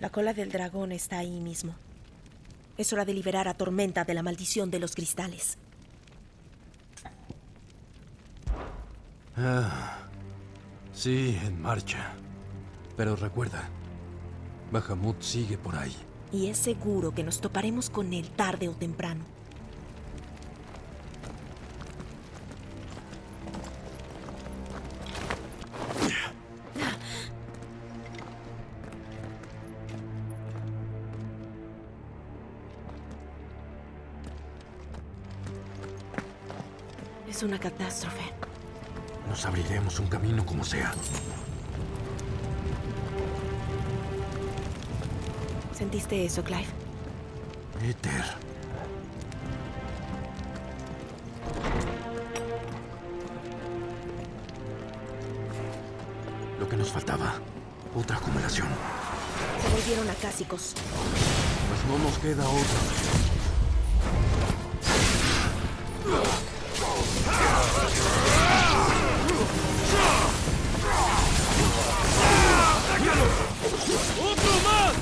La cola del dragón está ahí mismo. Es hora de liberar a Tormenta de la maldición de los cristales. Sí, en marcha. Pero recuerda, Bahamut sigue por ahí. Y es seguro que nos toparemos con él tarde o temprano. Es una catástrofe. Nos abriremos un camino como sea. ¿Sentiste eso, Clive? Éter. Lo que nos faltaba. Otra acumulación. Se volvieron acásicos. Pues no nos queda otra. ¡Otro más!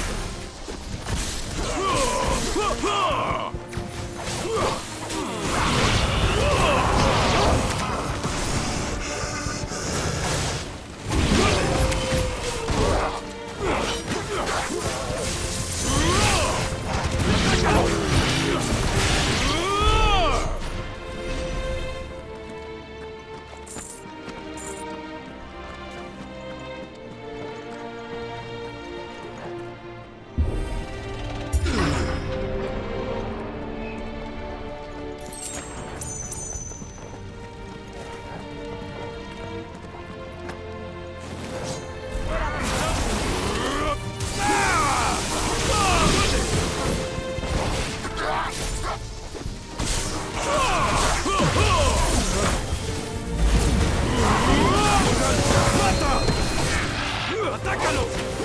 ¡Atácalo!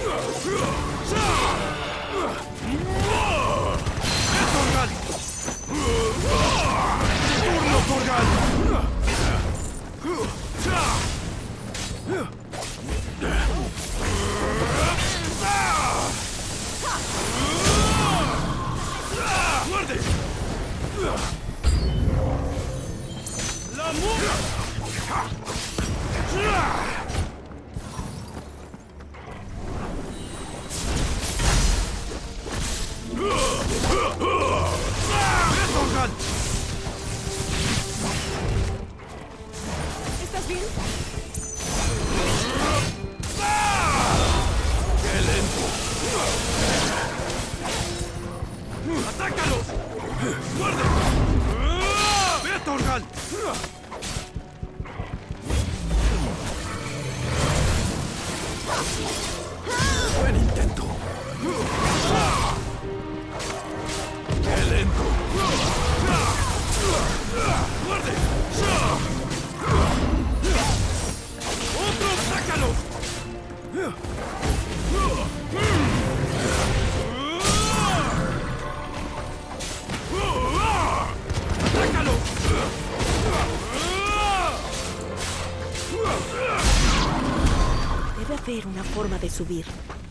¡Torgal! ¡Turno, Torgal! ¡Muerde! ¡La mula! ¿Estás bien? ¡Qué lento! ¡Atácalos! ¡Muerde! ¡Ve, Torgal! Buen intento. ¡Qué lento! ¡Muerde! ¡Otro! ¡Sácalo! ¡Atácalo! Debe haber una forma de subir.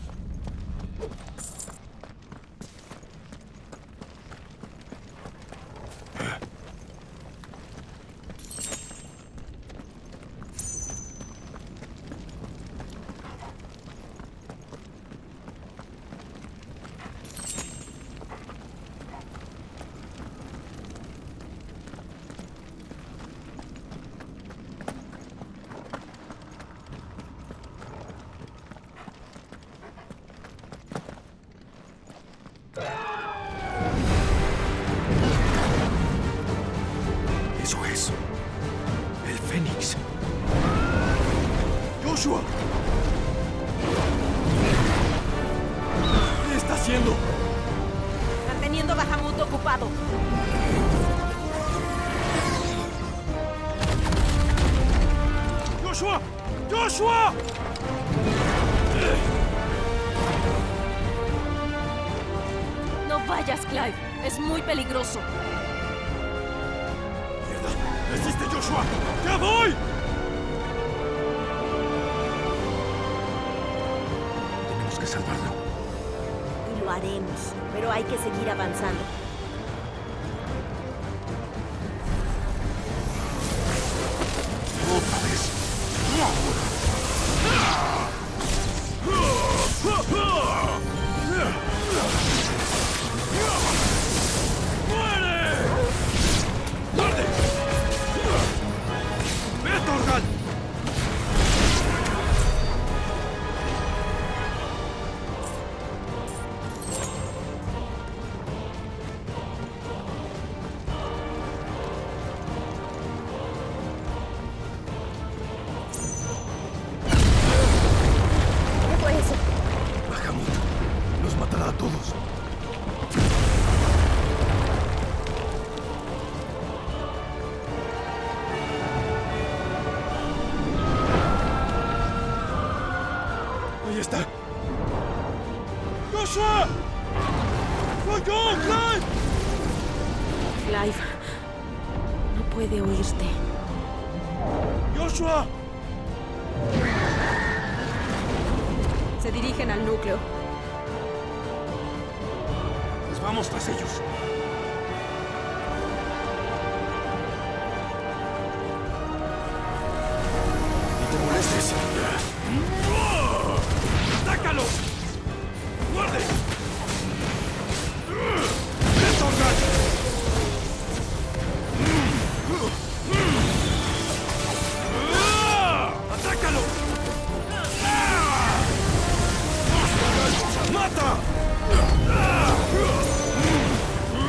Eso es. El Fénix. ¡Joshua! ¿Qué está haciendo? Manteniendo a Bahamut ocupado. ¡Joshua! ¡Joshua! No vayas, Clive. Es muy peligroso. ¡Mierda! ¡Resiste, Joshua! ¡Ya voy! Tenemos que salvarlo. Lo haremos, pero hay que seguir avanzando. Otra vez. ¡Muere! ¡Muerde! ¡Ve, Torgal! ¿Qué fue eso? Bahamut nos matará a todos. Ahí está. ¡Joshua! ¡Vaya, Clive! Clive. No puede oírte. ¡Joshua! Se dirigen al núcleo. Pues vamos tras ellos. Ni te molestes. ¡Atácalo! ¡Muerde! ¡Ve, Torgal! ¡Atácalo! ¡Mata!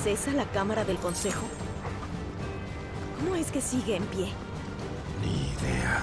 esa la cámara del consejo? ¿Cómo es que sigue en pie? Ni idea.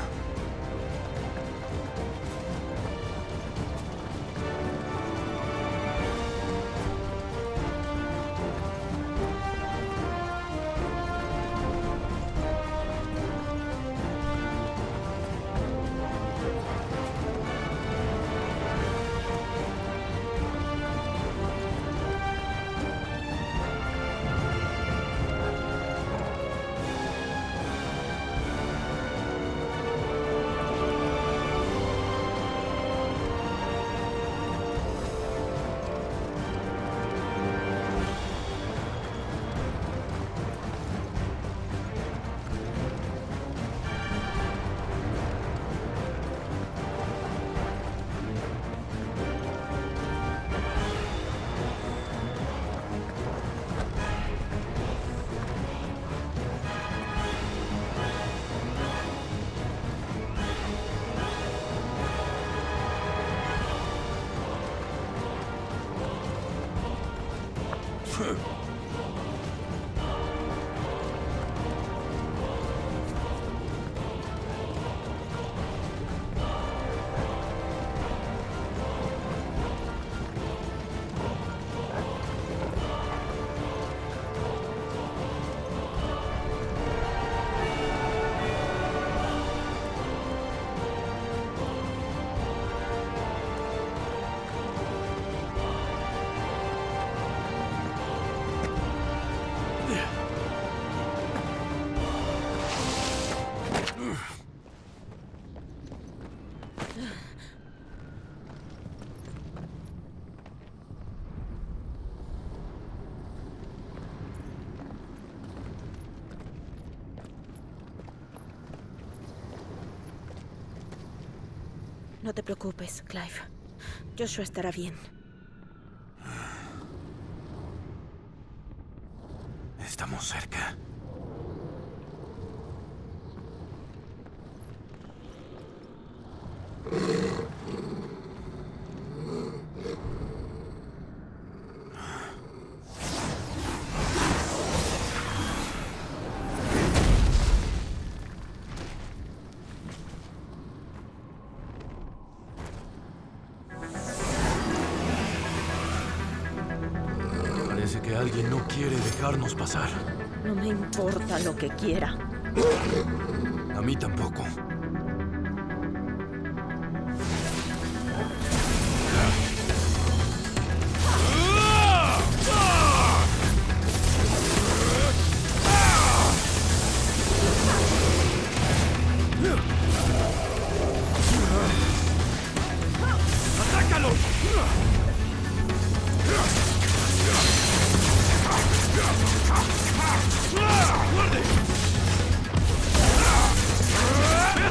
No te preocupes, Clive. Joshua estará bien. Estamos cerca. Parece que alguien no quiere dejarnos pasar. No me importa lo que quiera. A mí tampoco. ¡Atácalo! ¡Guarde!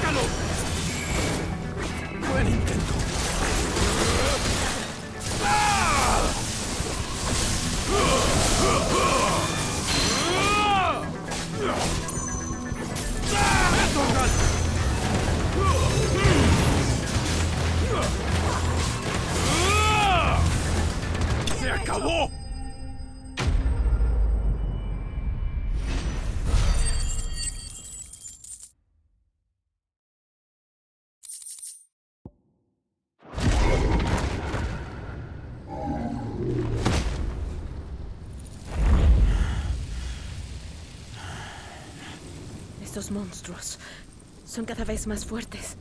¡Atácalo! Buen intento. ¡Torgal! ¡Se acabó! Estos monstruos son cada vez más fuertes.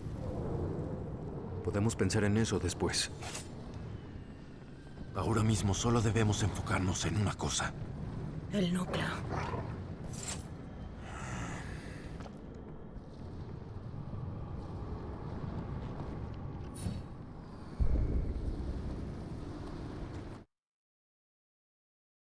Podemos pensar en eso después. Ahora mismo solo debemos enfocarnos en una cosa. El núcleo.